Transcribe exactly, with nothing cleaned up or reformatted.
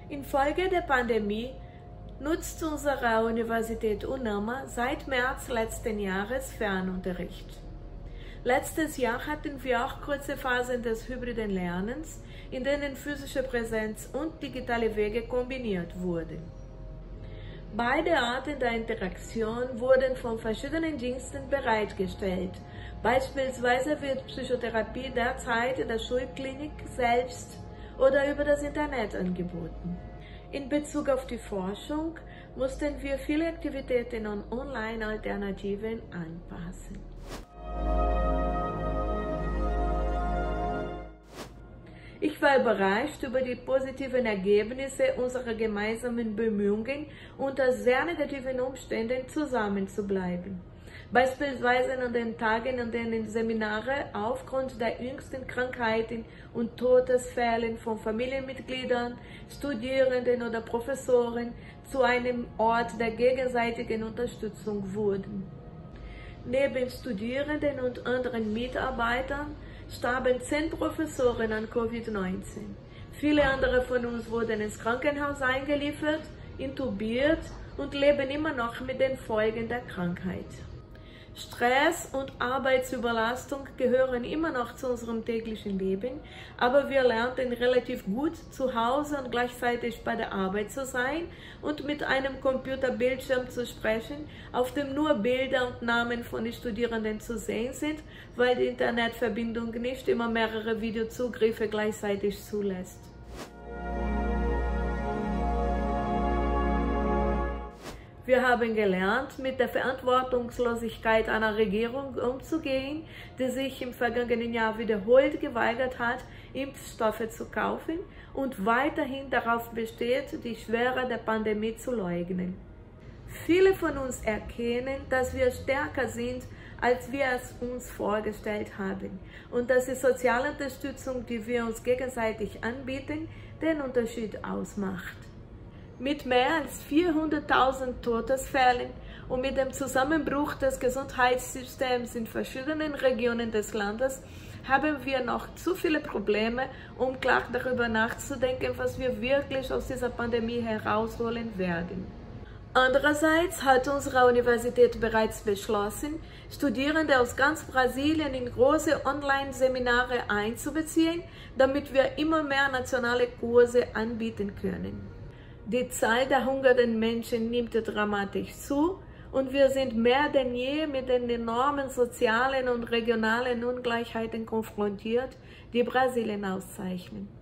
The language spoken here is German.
Infolge der Pandemie nutzt unsere Universität UNAMA seit März letzten Jahres Fernunterricht. Letztes Jahr hatten wir auch kurze Phasen des hybriden Lernens, in denen physische Präsenz und digitale Wege kombiniert wurden. Beide Arten der Interaktion wurden von verschiedenen Diensten bereitgestellt. Beispielsweise wird Psychotherapie derzeit in der Schulklinik selbst oder über das Internet angeboten. In Bezug auf die Forschung mussten wir viele Aktivitäten und Online-Alternativen anpassen. Ich war überrascht über die positiven Ergebnisse unserer gemeinsamen Bemühungen, unter sehr negativen Umständen zusammenzubleiben. Beispielsweise an den Tagen, an denen Seminare aufgrund der jüngsten Krankheiten und Todesfällen von Familienmitgliedern, Studierenden oder Professoren zu einem Ort der gegenseitigen Unterstützung wurden. Neben Studierenden und anderen Mitarbeitern starben zehn Professoren an Covid neunzehn. Viele andere von uns wurden ins Krankenhaus eingeliefert, intubiert und leben immer noch mit den Folgen der Krankheit. Stress und Arbeitsüberlastung gehören immer noch zu unserem täglichen Leben, aber wir lernten relativ gut, zu Hause und gleichzeitig bei der Arbeit zu sein und mit einem Computerbildschirm zu sprechen, auf dem nur Bilder und Namen von den Studierenden zu sehen sind, weil die Internetverbindung nicht immer mehrere Videozugriffe gleichzeitig zulässt. Wir haben gelernt, mit der Verantwortungslosigkeit einer Regierung umzugehen, die sich im vergangenen Jahr wiederholt geweigert hat, Impfstoffe zu kaufen und weiterhin darauf besteht, die Schwere der Pandemie zu leugnen. Viele von uns erkennen, dass wir stärker sind, als wir es uns vorgestellt haben und dass die soziale Unterstützung, die wir uns gegenseitig anbieten, den Unterschied ausmacht. Mit mehr als vierhunderttausend Todesfällen und mit dem Zusammenbruch des Gesundheitssystems in verschiedenen Regionen des Landes haben wir noch zu viele Probleme, um klar darüber nachzudenken, was wir wirklich aus dieser Pandemie herausholen werden. Andererseits hat unsere Universität bereits beschlossen, Studierende aus ganz Brasilien in große Online-Seminare einzubeziehen, damit wir immer mehr nationale Kurse anbieten können. Die Zahl der hungernden Menschen nimmt dramatisch zu und wir sind mehr denn je mit den enormen sozialen und regionalen Ungleichheiten konfrontiert, die Brasilien auszeichnen.